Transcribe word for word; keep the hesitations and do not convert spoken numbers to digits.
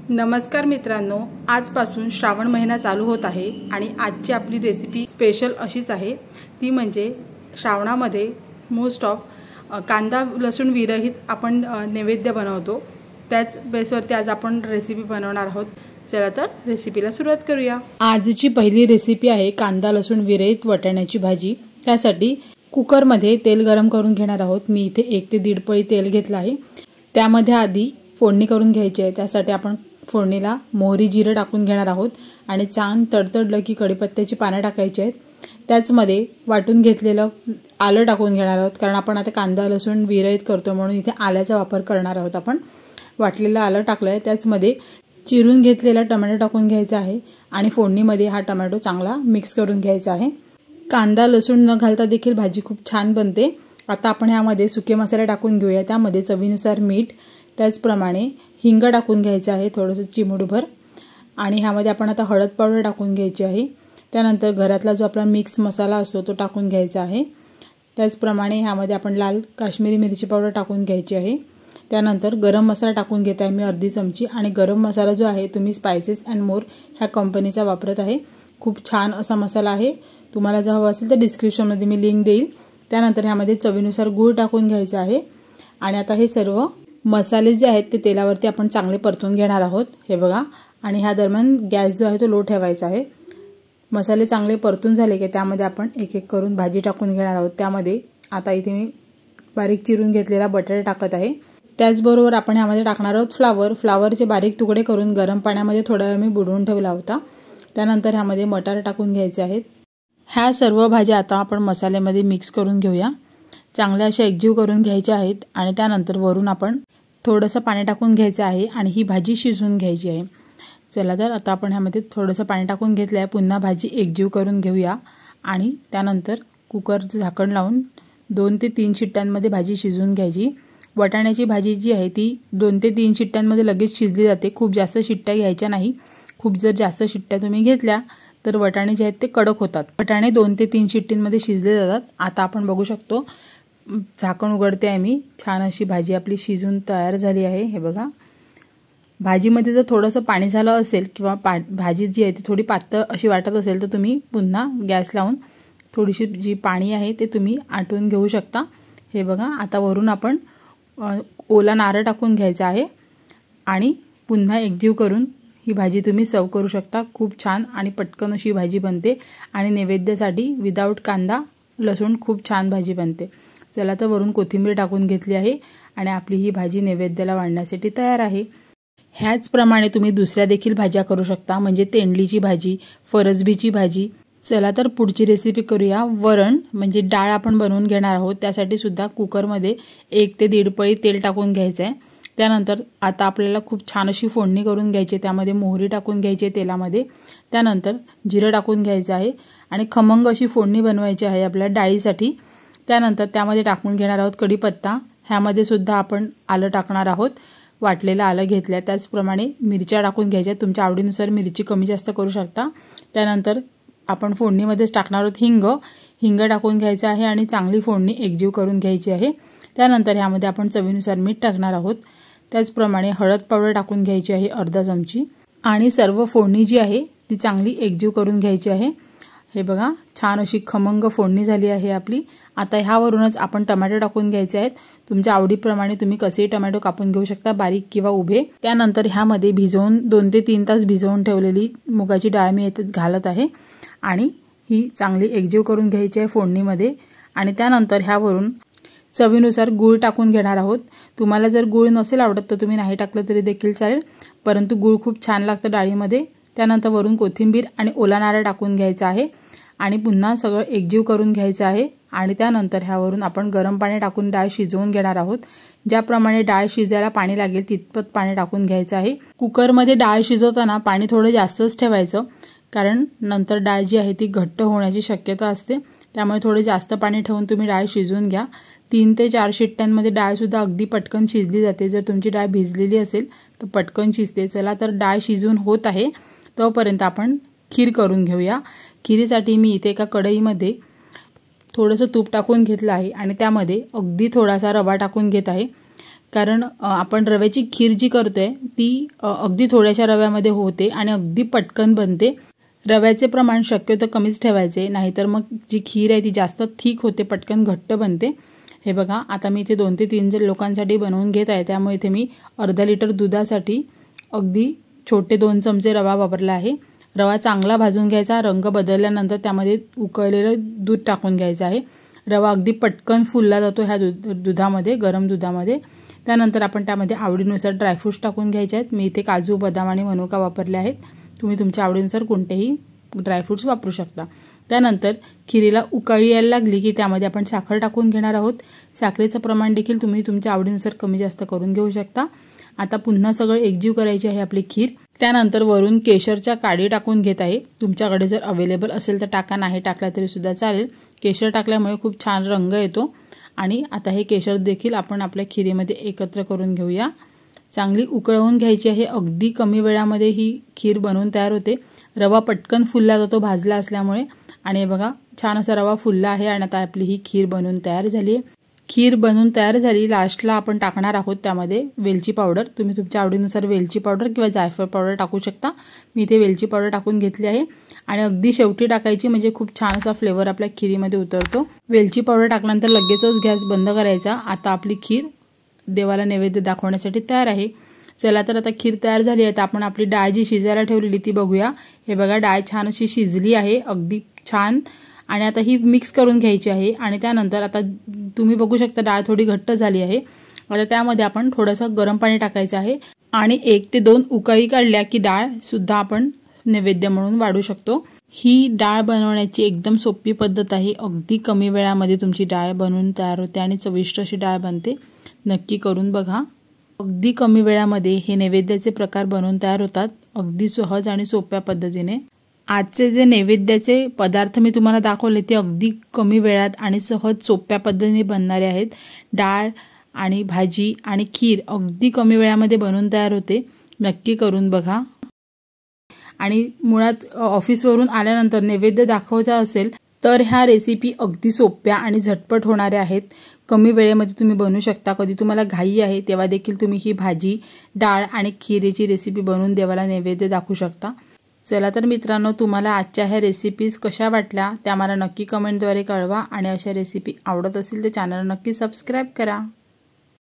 नमस्कार मित्रांनो, आजपासून श्रावण महिना चालू होत आहे आणि आजची आपली रेसिपी स्पेशल अशीच आहे। ती म्हणजे श्रावणामध्ये मोस्ट ऑफ कांदा लसूण विरहित आपण नैवेद्य बनवतो। त्याच बेसवरती आज आपण रेसिपी बनवणार आहोत। चला तर रेसिपीला सुरुवात करूया। आजची पहिली रेसिपी आहे कांदा लसूण विरहित वाटाण्याची भाजी। त्यासाठी कुकर मध्ये तेल गरम करून घेणार आहोत। मी इथे एक ते दीड पळी तेल घेतलं आहे। त्यामध्ये आधी फोडणी करून घ्यायची आहे। त्यासाठी आपण फोडणीला मोहरी जिरे टाकून घेणार आहोत आणि छान तडतडलं की कढीपत्त्याची पाने टाकायची आहेत। त्याचमध्ये वाटून घेतलेलं आलं टाकून घेणार आहोत, कारण आपण आता कांदा लसूण विरहित करतो म्हणून इथे आल्याचा वापर करणार आहोत। आपण वाटलेलं आलं टाकलंय। त्याचमध्ये चिरून घेतलेला टोमॅटो टाकून घ्यायचा आहे आणि फोडणीमध्ये हा टोमॅटो चांगला मिक्स करून घ्यायचा आहे। कांदा लसूण न घालता देखील भाजी खूप छान बनते। आता आपण यामध्ये सुके मसाले टाकून घेऊया। त्यामध्ये चवीनुसार मीठ, त्याचप्रमाणे हिंग टाकून घ्यायचं आहे थोडंसं चिमूटभर, आणि ह्यामध्ये आपण आता हळद पावडर टाकून घ्यायची आहे। त्यानंतर घरातला जो आपला मिक्स मसाला असतो तो टाकून घ्यायचा आहे। त्याचप्रमाणे ह्यामध्ये आपण लाल काश्मीरी मिरची पावडर टाकून घ्यायची आहे। त्यानंतर गरम मसाला टाकून घेत आहे मी अर्धी चमची, आणि गरम मसाला जो आहे तुम्ही स्पाइसेस अँड मोर ह्या कंपनीचा वापरत आहे। खूप छान असा मसाला आहे। तुम्हाला जर हवा असेल तर डिस्क्रिप्शनमध्ये मी लिंक देईल। त्यानंतर ह्यामध्ये चवीनुसार गूळ टाकून घ्यायचा आहे आणि आता हे सर्व मसाले जे आहेत ते तेलावरती आपण चांगले परतून घेणार आहोत। हे बघा, आणि ह्या दरम्यान गॅस जो आहे तो लो ठेवायचा आहे। मसाले चांगले परतून झाले की त्यामध्ये आपण एक एक करून भाजी टाकून घेणार आहोत। त्यामध्ये आता इथे मी बारीक चिरून घेतलेला बटाटा टाकत आहे। त्याचबरोबर आपण ह्यामध्ये टाकणार आहोत फ्लावर। फ्लावरचे बारीक तुकडे करून गरम पाण्यामध्ये थोडा वेळ मी बुडवून ठेवला होता। त्यानंतर ह्यामध्ये मटार टाकून घ्यायचे आहेत। ह्या सर्व भाज्या आता आपण मसाल्यामध्ये मिक्स करून घेऊया। चांगल्या अशा एकजीव करून घ्यायच्या आहेत आणि त्यानंतर वरून आपण थोडंसं पाणी टाकून घ्यायचं आहे आणि ही भाजी शिजवून घ्यायची आहे। चला तर आता आपण ह्यामध्ये थोडंसं पाणी टाकून घेतलं आहे। पुन्हा भाजी एकजीव करून घेऊया आणि त्यानंतर कुकरचं झाकण लावून दोन ते तीन शिट्ट्यांमध्ये भाजी शिजवून घ्यायची। वाटाण्याची भाजी जी आहे ती दोन ते तीन शिट्ट्यांमध्ये लगेच शिजली जाते। खूप जास्त शिट्ट्या घ्यायच्या नाही। खूप जर जास्त शिट्ट्या तुम्ही घेतल्या तर वटाणे जे आहेत ते कडक होतात। वटाणे दोन ते तीन शिट्टींमध्ये शिजले जातात। आता आपण बघू शकतो, झाकण उघडते आहे मी। छान अशी भाजी आपली शिजून तयार झाली आहे। हे बघा, भाजीमध्ये जर थोडंसं पाणी झालं असेल किंवा पा भाजी जी आहे ती थोडी पातळ अशी वाटत असेल तर तुम्ही पुन्हा गॅस लावून थोडीशी जी पाणी आहे ते तुम्ही आटवून घेऊ शकता। हे बघा, आता वरून आपण ओला नारळ टाकून घ्यायचा आहे आणि पुन्हा एकजीव करून ही भाजी तुम्ही सर्व करू शकता। खूप छान आणि पटकन अशी भाजी बनते आणि नैवेद्यासाठी विदाऊट कांदा लसूण खूप छान भाजी बनते। चला तर वरून कोथिंबीर टाकून घेतली आहे आणि आपली ही भाजी नैवेद्याला वाढण्यासाठी तयार आहे। ह्याचप्रमाणे तुम्ही दुसऱ्या देखील भाज्या करू शकता, म्हणजे तेंडलीची भाजी, फरसबीची भाजी। चला तर पुढची रेसिपी करूया। वरण म्हणजे डाळ आपण बनवून घेणार आहोत। त्यासाठी सुद्धा कुकरमध्ये एक ते दीड पळी तेल टाकून घ्यायचं आहे। त्यानंतर आता आपल्याला खूप छान अशी फोडणी करून घ्यायची। त्यामध्ये मोहरी टाकून घ्यायची तेलामध्ये, त्यानंतर जिरं टाकून घ्यायचं आहे आणि खमंग अशी फोडणी बनवायची आहे आपल्या डाळीसाठी। त्यानंतर त्यामध्ये टाकून घेणार आहोत कढीपत्ता। ह्यामध्ये सुद्धा आपण आलं टाकणार आहोत। वाटलेलं आलं घेतलं। त्याचप्रमाणे मिरच्या टाकून घ्यायच्या। तुमच्या आवडीनुसार मिरची कमी जास्त करू शकता। त्यानंतर आपण फोडणीमध्येच टाकणार आहोत हिंग। हिंग टाकून घ्यायचं आहे आणि चांगली फोडणी एकजीव करून घ्यायची आहे। त्यानंतर ह्यामध्ये आपण चवीनुसार मीठ टाकणार आहोत। त्याचप्रमाणे हळद पावडर टाकून घ्यायची आहे अर्धा चमची, आणि सर्व फोडणी जी आहे ती चांगली एकजीव करून घ्यायची आहे। हे बघा, छान अशी खमंग फोडणी झाली आहे आपली। आता ह्यावरूनच आपण टोमॅटो टाकून घ्यायचे आहेत। तुमच्या आवडीप्रमाणे तुम्ही कसेही टोमॅटो कापून घेऊ शकता, बारीक किंवा उभे। त्यानंतर ह्यामध्ये भिजवून दोन ते तीन तास भिजवून ठेवलेली मुगाची डाळ मी याच्यात घालत आहे आणि ही चांगली एकजीव करून घ्यायची आहे फोडणीमध्ये। आणि त्यानंतर ह्यावरून चवीनुसार गूळ टाकून घेणार आहोत। तुम्हाला जर गूळ नसेल आवडत तर तुम्ही नाही टाकलं तरी देखील चालेल, परंतु गूळ खूप छान लागतं डाळीमध्ये। त्यानंतर वरून कोथिंबीर आणि ओला नारळ टाकून घ्यायचा आहे आणि पुन्हा सगळं एकजीव करून घ्यायचं आहे। आणि त्यानंतर ह्यावरून आपण गरम पाणी टाकून डाळ शिजवून घेणार आहोत। ज्याप्रमाणे डाळ शिजायला पाणी लागेल तितपत पाणी टाकून घ्यायचं आहे। कुकरमध्ये डाळ शिजवताना पाणी थोडं जास्तच ठेवायचं, कारण नंतर डाळ जी आहे ती घट्ट होण्याची शक्यता असते। त्यामुळे थोडे जास्त पाणी ठेवून तुम्ही डाळ शिजवून घ्या। तीन ते चार शिट्ट्यांमध्ये डाळ सुद्धा अगदी पटकन शिजली जाते। जर तुमची डाळ भिजलेली असेल तर पटकन शिजते। चला तर डाळ शिजून होत आहे तोपर्यंत आपण खीर करून घेऊया। खीरीसाठी मी इथे एका कढईमध्ये थोडंसं तूप टाकून घेतलं आहे आणि त्यामध्ये अगदी थोडासा रवा टाकून घेत आहे। कारण आपण रव्याची खीर जी करतोय ती अगदी थोड्याशा रव्यामध्ये होते आणि अगदी पटकन बनते। रव्याचे प्रमाण शक्यतो कमीच ठेवायचे, नाहीतर मग जी खीर आहे ती जास्त थिक होते, पटकन घट्ट बनते। हे बघा, आता मी इथे दोन ते तीन जण लोकांसाठी बनवून घेत आहे, त्यामुळे इथे मी अर्धा लिटर दुधासाठी अगदी छोटे दोन चमचे रवा वापरला आहे। रवा चांगला भाजून घ्यायचा, रंग बदलल्यानंतर त्यामध्ये उकळलेलं दूध टाकून घ्यायचं आहे। रवा अगदी पटकन फुलला जातो ह्या दुधामध्ये, गरम दुधामध्ये। त्यानंतर आपण त्यामध्ये आवडीनुसार ड्रायफ्रूट्स टाकून घ्यायचे आहेत। मी इथे काजू, बदाम आणि मनुका वापरले आहेत, तुम्ही तुमच्या आवडीनुसार कोणतेही ड्रायफ्रूट्स वापरू शकता। त्यानंतर खिरीला उकळी यायला लागली की त्यामध्ये आपण साखर टाकून घेणार आहोत। साखरेचं प्रमाण देखील तुम्ही तुमच्या आवडीनुसार कमी जास्त करून घेऊ शकता। आता पुन्हा सगळं एकजीव करायची आहे आपली खीर। त्यानंतर वरून केशरच्या काडी टाकून घेत आहे, तुमच्याकडे जर अवेलेबल असेल तर टाका, नाही टाकला तरी सुद्धा चालेल। केशर टाकल्यामुळे खूप छान रंग येतो। आणि आता हे केशर देखील आपण आपल्या खिरीमध्ये एकत्र करून घेऊया। चांगली उकळवून घ्यायची आहे, अगदी कमी वेळामध्ये ही खीर बनवून तयार होते। रवा पटकन फुलला जातो भाजला असल्यामुळे। आणि बघा, छान असा रवा फुलला आहे आणि आता आपली ही खीर बनवून तयार झाली आहे। खीर बनवून तयार झाली, लास्टला आपण टाकणार आहोत त्यामध्ये वेलची पावडर। तुम्ही तुमच्या आवडीनुसार वेलची पावडर किंवा जायफळ पावडर टाकू शकता। मी इथे वेलची पावडर टाकून घेतली आहे आणि अगदी शेवटी टाकायची, म्हणजे खूप छान असा फ्लेवर आपल्या खिरीमध्ये उतरतो। वेलची पावडर टाकल्यानंतर लगेचच गॅस बंद करायचा। आता आपली खीर देवाला नैवेद्य दाखवण्यासाठी तयार आहे। चला तर आता खीर तयार झाली आहे, तर आपण आपली डाळ जी शिजायला ठेवलेली ती बघूया। हे बघा, डाळ छान अशी शिजली आहे, अगदी छान। आणि आता ही मिक्स करून घ्यायची आहे। आणि त्यानंतर आता तुम्ही बघू शकता डाळ थोडी घट्ट झाली आहे। आता त्यामध्ये आपण थोडंसं गरम पाणी टाकायचं आहे आणि एक ते दोन उकळी काढल्या की डाळ सुद्धा आपण नैवेद्य म्हणून वाढू शकतो। ही डाळ बनवण्याची एकदम सोपी पद्धत आहे, अगदी कमी वेळामध्ये तुमची डाळ बनवून तयार होते आणि चविष्ट अशी डाळ बनते। नक्की करून बघा, अगदी कमी वेळामध्ये हे नैवेद्याचे प्रकार बनवून तयार होतात, अगदी सहज आणि सोप्या पद्धतीने। आजचे जे नैवेद्याचे पदार्थ मी तुम्हाला दाखवले ते अगदी कमी वेळात आणि सहज सोप्या पद्धतीने बनणारे आहेत। डाळ आणि भाजी आणि खीर अगदी कमी वेळामध्ये बनवून तयार होते, नक्की करून बघा। आणि मुळात ऑफिसवरून आल्यानंतर नैवेद्य दाखवायचा असेल तर ह्या रेसिपी अगदी सोप्या आणि झटपट होणाऱ्या आहेत, कमी वेळेमध्ये तुम्ही बनवू शकता। कधी तुम्हाला घाई आहे तेव्हा देखील तुम्ही ही भाजी, डाळ आणि खिरीची रेसिपी बनवून देवाला नैवेद्य दाखवू शकता। चला तर मित्रांनो, तुम्हाला आजच्या ह्या रेसिपीज कशा वाटल्या त्या मला नक्की कमेंटद्वारे कळवा आणि अशा रेसिपी आवडत असतील तर चॅनलला नक्की सबस्क्राईब करा।